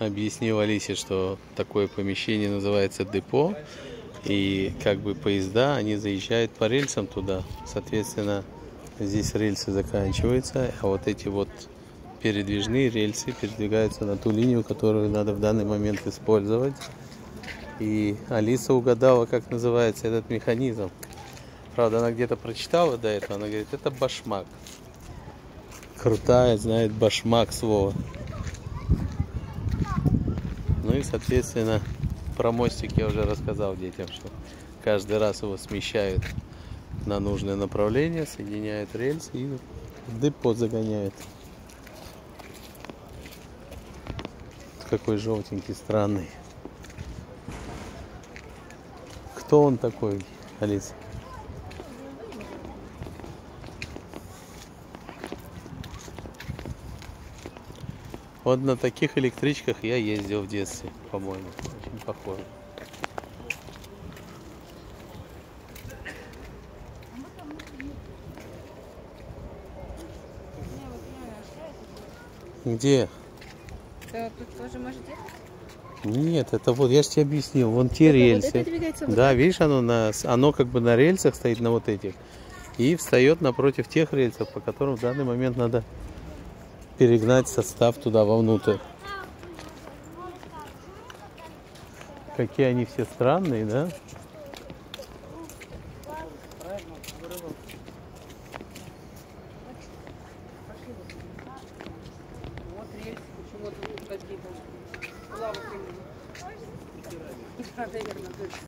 объяснил Алисе, что такое помещение называется депо. И как бы поезда, они заезжают по рельсам туда. Соответственно, здесь рельсы заканчиваются, а вот эти вот передвижные рельсы передвигаются на ту линию, которую надо в данный момент использовать. И Алиса угадала, как называется этот механизм. Правда, она где-то прочитала до этого, она говорит, это башмак. Крутая, знает башмак слово. Ну и, соответственно, про мостик я уже рассказал детям, что каждый раз его смещают на нужное направление, соединяют рельсы и в депо загоняют. Какой желтенький, странный. Кто он такой, Алиса? Вот на таких электричках я ездил в детстве, по-моему. Очень похоже. Где? Да, тут тоже может ехать? Нет, это вот, я же тебе объяснил, вон те рельсы. Вот да, так. видишь, оно как бы на рельсах стоит, на вот этих. И встает напротив тех рельсов, по которым в данный момент надо перегнать состав туда вовнутрь. Какие они все странные, да? Вот рельсы, почему-то какие-то лавы. Наверное,